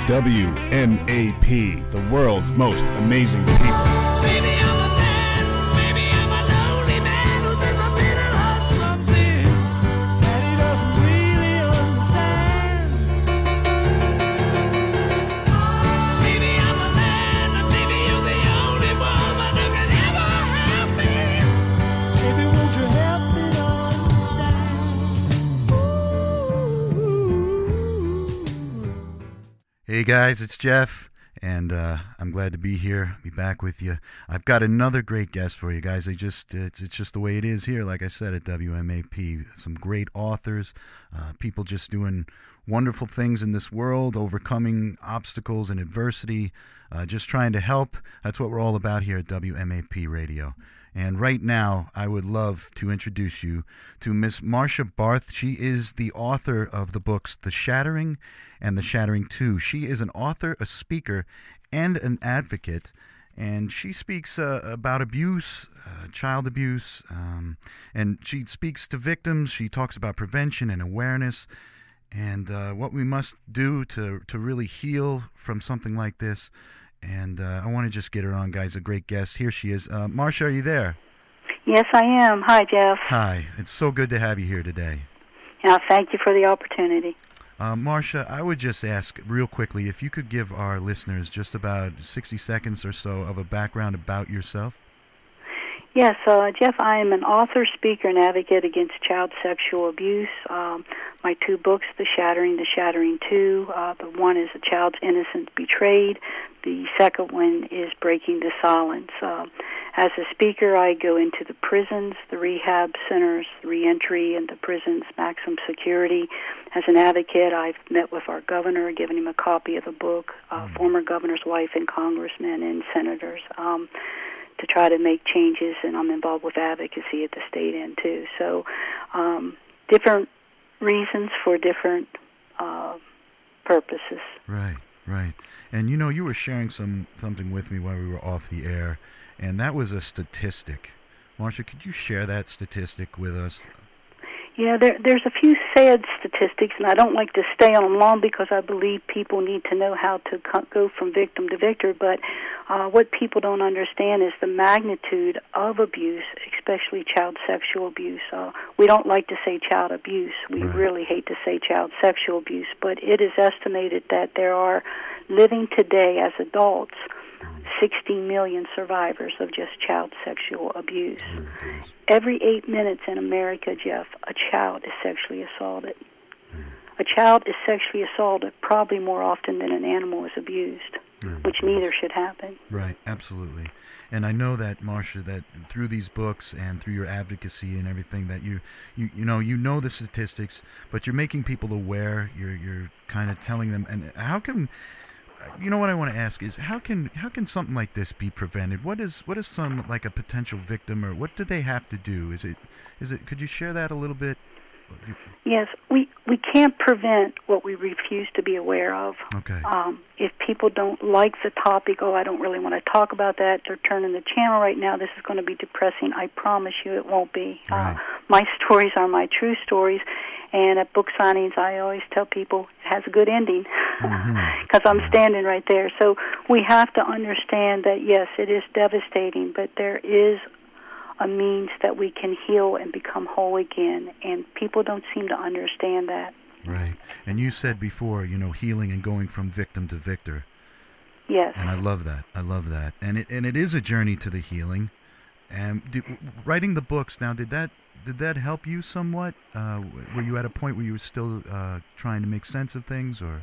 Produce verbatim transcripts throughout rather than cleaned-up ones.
W M A P, the world's most amazing people. Maybe I'm a man, maybe I'm a lonely man who's in the middle of something that he doesn't really understand. Maybe I'm a man, maybe you're the only woman who can ever help me. Maybe won't you help me to understand? Hey guys, it's Jeff, and uh, I'm glad to be here, be back with you. I've got another great guest for you guys. I just it's, it's just the way it is here, like I said, at W M A P. Some great authors, uh, people just doing wonderful things in this world, overcoming obstacles and adversity, uh, just trying to help. That's what we're all about here at W M A P Radio. And right now, I would love to introduce you to Miss Marcia Barth. She is the author of the books The Shattering and The Shattering two. She is an author, a speaker, and an advocate. And she speaks uh, about abuse, uh, child abuse, um, and she speaks to victims. She talks about prevention and awareness and uh, what we must do to, to really heal from something like this. And uh, I want to just get her on, guys. A great guest. Here she is. Uh, Marcia, are you there? Yes, I am. Hi, Jeff. Hi. It's so good to have you here today. Yeah, thank you for the opportunity. Uh, Marcia, I would just ask real quickly if you could give our listeners just about sixty seconds or so of a background about yourself. Yes, uh, Jeff, I am an author, speaker, and advocate against child sexual abuse. Um, my two books, The Shattering, The Shattering two, uh, the one is A Child's Innocence Betrayed. The second one is Breaking the Silence. Uh, as a speaker, I go into the prisons, the rehab centers, the reentry, and the prisons, maximum security. As an advocate, I've met with our governor, given him a copy of the book, uh, mm. former governor's wife, and congressmen and senators. Um, to try to make changes, and I'm involved with advocacy at the state end, too. So um, different reasons for different uh, purposes. Right, right. And, you know, you were sharing some something with me while we were off the air, and that was a statistic. Marcia, could you share that statistic with us? Yeah, there, there's a few sad statistics, and I don't like to stay on them long because I believe people need to know how to co- go from victim to victor. But uh, what people don't understand is the magnitude of abuse, especially child sexual abuse. Uh, we don't like to say child abuse. We right. really hate to say child sexual abuse. But it is estimated that there are, living today as adults, sixty million survivors of just child sexual abuse. Oh, Every eight minutes in America, Jeff, a child is sexually assaulted. Mm. A child is sexually assaulted probably more often than an animal is abused, oh, which goodness. Neither should happen. Right, absolutely. And I know that, Marcia, that through these books and through your advocacy and everything, that you, you, you know, you know the statistics, but you're making people aware. You're, you're kind of telling them. And how can... You know what I want to ask is how can how can something like this be prevented? What is what is some like a potential victim, or what do they have to do? Is it is it? Could you share that a little bit? Yes, we we can't prevent what we refuse to be aware of. Okay. Um, if people don't like the topic, oh, I don't really want to talk about that, they're turning the channel right now. This is going to be depressing. I promise you, it won't be. Right. Uh, my stories are my true stories. And at book signings, I always tell people it has a good ending because mm-hmm. I'm yeah. standing right there. So we have to understand that, yes, it is devastating, but there is a means that we can heal and become whole again, and people don't seem to understand that. Right. And you said before, you know, healing and going from victim to victor. Yes. And I love that. I love that. And it and it is a journey to the healing. And did, writing the books, now, did that... Did that help you somewhat? Uh, were you at a point where you were still uh, trying to make sense of things, or?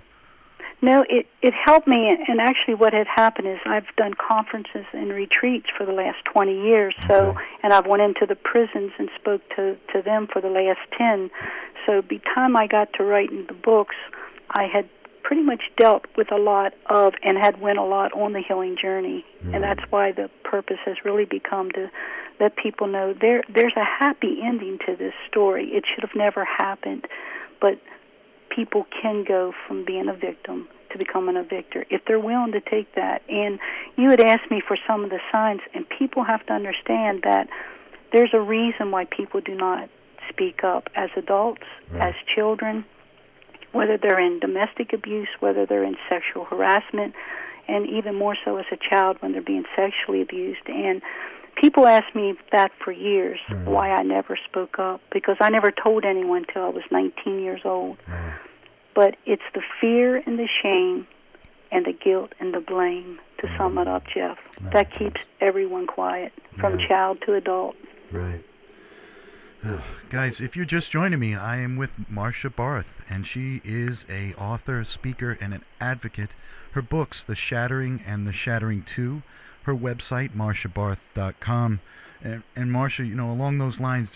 No, it, it helped me, and actually what had happened is I've done conferences and retreats for the last twenty years, so okay. and I've went into the prisons and spoke to, to them for the last ten. So by the time I got to writing the books, I had pretty much dealt with a lot of and had went a lot on the healing journey, mm. and that's why the purpose has really become to let people know there there's a happy ending to this story. It should have never happened, but people can go from being a victim to becoming a victor if they're willing to take that. And you had asked me for some of the signs, and people have to understand that there's a reason why people do not speak up as adults, right. as children. whether they're in domestic abuse, whether they're in sexual harassment, and even more so as a child when they're being sexually abused. And people ask me that for years, mm. why I never spoke up, because I never told anyone till I was nineteen years old. Mm. But it's the fear and the shame and the guilt and the blame, to mm. sum it up, Jeff, right. that keeps everyone quiet, from yeah. child to adult. Right. Oh, guys, if you're just joining me, I am with Marsha Barth, and she is a author, speaker, and an advocate. Her books, The Shattering and The Shattering two, her website, marsha barth dot com. And, and Marsha, you know, along those lines,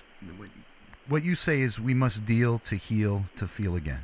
what you say is we must deal to heal to feel again.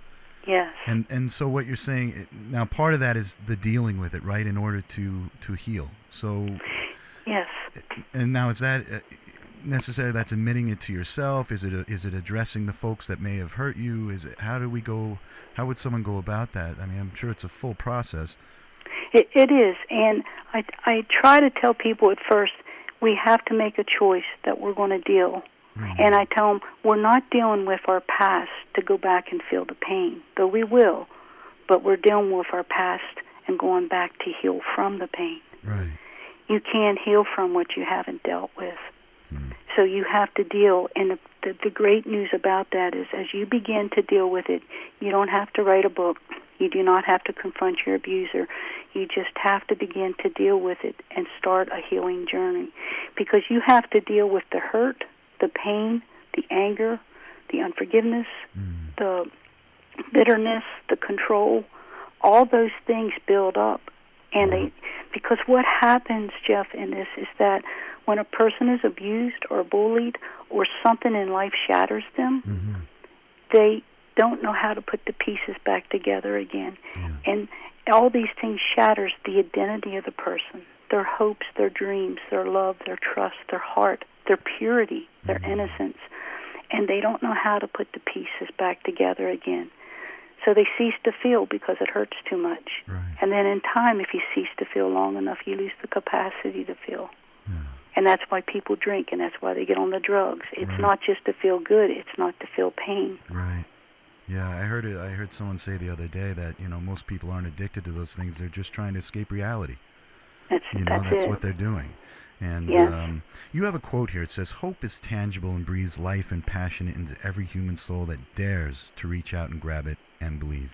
Yes. And and so what you're saying, now part of that is the dealing with it, right, in order to, to heal. So. Yes. And now is that necessarily that's admitting it to yourself? Is it a, is it addressing the folks that may have hurt you? Is it, how do we go, how would someone go about that? I mean, I'm sure it's a full process. It, it is, and I, I try to tell people at first, we have to make a choice that we're going to deal. Mm-hmm. And I tell them, we're not dealing with our past to go back and feel the pain, though we will, but we're dealing with our past and going back to heal from the pain. Right. You can't heal from what you haven't dealt with. Mm. So you have to deal, and the, the, the great news about that is as you begin to deal with it, you don't have to write a book. You do not have to confront your abuser. You just have to begin to deal with it and start a healing journey, because you have to deal with the hurt, the pain, the anger, the unforgiveness, mm. the bitterness, the control. All those things build up. And they, because what happens, Jeff, in this is that when a person is abused or bullied or something in life shatters them, mm-hmm. they don't know how to put the pieces back together again. Yeah. And all these things shatters the identity of the person, their hopes, their dreams, their love, their trust, their heart, their purity, their mm-hmm. innocence. And they don't know how to put the pieces back together again. So they cease to feel because it hurts too much. Right. And then in time, if you cease to feel long enough, you lose the capacity to feel. Yeah. And that's why people drink, and that's why they get on the drugs. It's right. not just to feel good. It's not to feel pain. Right. Yeah, I heard it. I heard someone say the other day that, you know, most people aren't addicted to those things. They're just trying to escape reality. That's, you know, that's, that's it. what they're doing. And yes. um, you have a quote here. It says, "Hope is tangible and breathes life and passion into every human soul that dares to reach out and grab it and believe."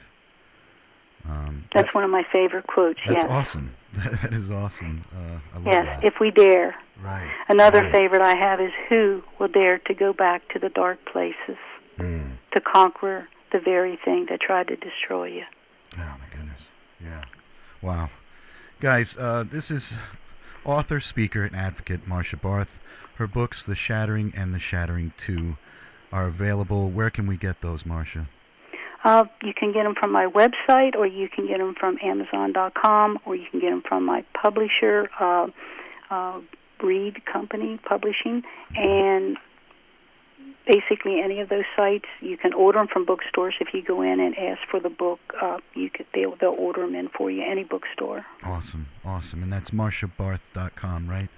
Um, that's, that's one of my favorite quotes. That's yes. awesome. That, that is awesome. Uh, I love yes, that. if we dare. Right. Another right. favorite I have is, who will dare to go back to the dark places mm. to conquer the very thing that tried to destroy you? Oh, my goodness. Yeah. Wow. Guys, uh, this is author, speaker, and advocate Marsha Barth. Her books, The Shattering and The Shattering two, are available. Where can we get those, Marsha? Uh, you can get them from my website, or you can get them from amazon dot com, or you can get them from my publisher, uh, uh, Reed Company Publishing, and basically any of those sites. You can order them from bookstores. If you go in and ask for the book, uh, you could they'll, they'll order them in for you, any bookstore. Awesome, awesome. And that's marsha barth dot com, right?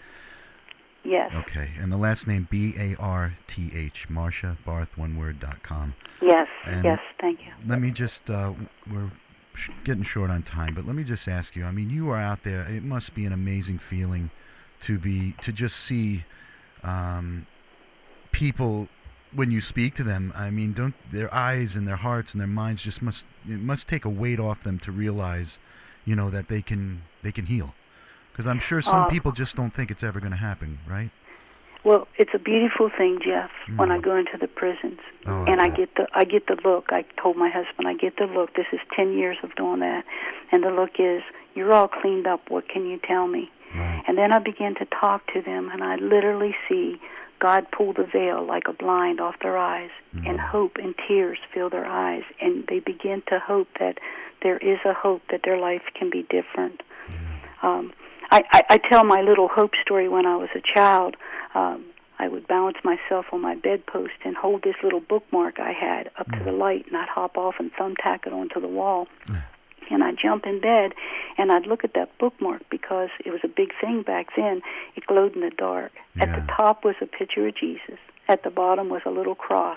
Yes. Okay, and the last name, B A R T H, Marsha Barth, one word, dot com. Yes, and yes, thank you. Let me just, uh, we're sh- getting short on time, but let me just ask you, I mean, you are out there, it must be an amazing feeling to be, to just see um, people, when you speak to them, I mean, don't, their eyes and their hearts and their minds just must, it must take a weight off them to realize, you know, that they can, they can heal. Because I'm sure some uh, people just don't think it's ever going to happen, right? Well, it's a beautiful thing, Jeff, mm. when I go into the prisons, oh, and I, I get the I get the look. I told my husband, I get the look. This is ten years of doing that, and the look is, you're all cleaned up. What can you tell me? right. And then I begin to talk to them, and I literally see God pull the veil like a blind off their eyes, mm. and hope and tears fill their eyes, and they begin to hope that there is a hope that their life can be different. Mm. Um, I, I, I tell my little hope story. When I was a child, um, I would balance myself on my bedpost and hold this little bookmark I had up mm. to the light, and I'd hop off and thumbtack it onto the wall. Mm. And I'd jump in bed, and I'd look at that bookmark because it was a big thing back then. It glowed in the dark. Yeah. At the top was a picture of Jesus. At the bottom was a little cross.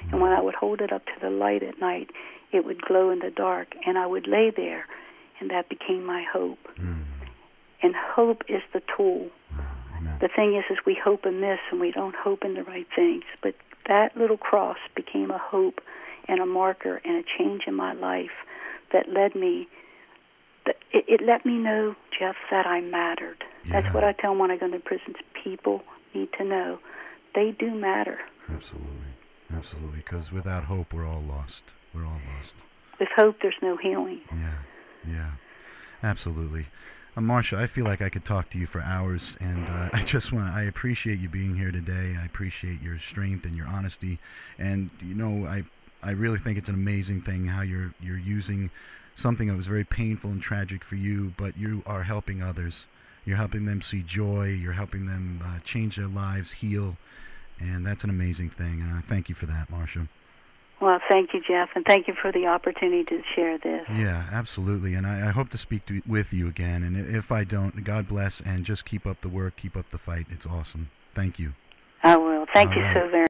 And when I would hold it up to the light at night, it would glow in the dark, and I would lay there, and that became my hope. Mm. And hope is the tool. Oh, amen. The thing is, is we hope amiss, and we don't hope in the right things. But that little cross became a hope and a marker and a change in my life that led me, that it, it let me know, Jeff, that I mattered. Yeah. That's what I tell them when I go into prisons. People need to know they do matter. Absolutely. Absolutely. Because without hope, we're all lost. We're all lost. With hope, there's no healing. Yeah. Yeah. Absolutely. Uh, Marsha, I feel like I could talk to you for hours, and uh, I just want I appreciate you being here today. I appreciate your strength and your honesty, and you know, I I really think it's an amazing thing how you're you're using something that was very painful and tragic for you, but you are helping others. You're helping them see joy. You're helping them uh, change their lives, heal, and that's an amazing thing. And I thank you for that, Marsha. Well, thank you, Jeff, and thank you for the opportunity to share this. Yeah, absolutely, and I, I hope to speak to, with you again, and if I don't, God bless, and just keep up the work, keep up the fight. It's awesome. Thank you. I will. Thank All you right. so very much.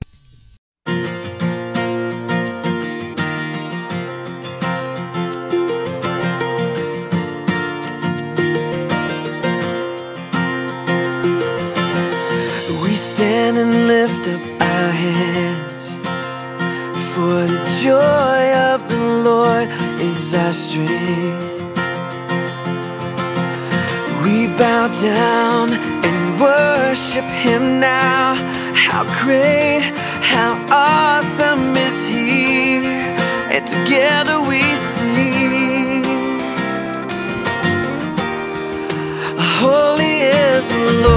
We stand and lift up our hands, for the joy of the Lord is our strength. We bow down and worship Him now. How great, how awesome is He, and together we sing, holy is the Lord.